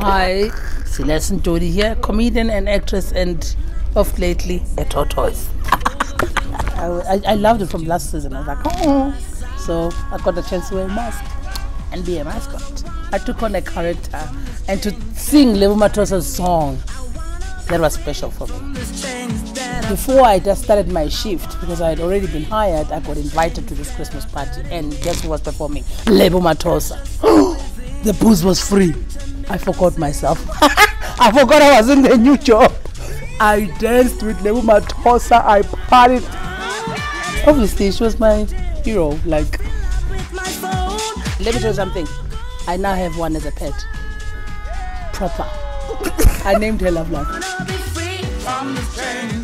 Hi, Celeste Ntuli here, comedian and actress, and of lately a tortoise. I loved it from last season. I was like, oh, so I got the chance to wear a mask and be a mascot. I took on a character, and to sing Lebo Mathosa's song, that was special for me. Before I just started my shift, because I had already been hired, I got invited to this Christmas party, and guess who was performing? Lebo Mathosa. The booze was free. I forgot myself. I forgot I was in the new job. I danced with Lebo Mathosa. I partied. Obviously, she was my hero. Like, let me tell you something. I now have one as a pet. Proper. I named her Love Love.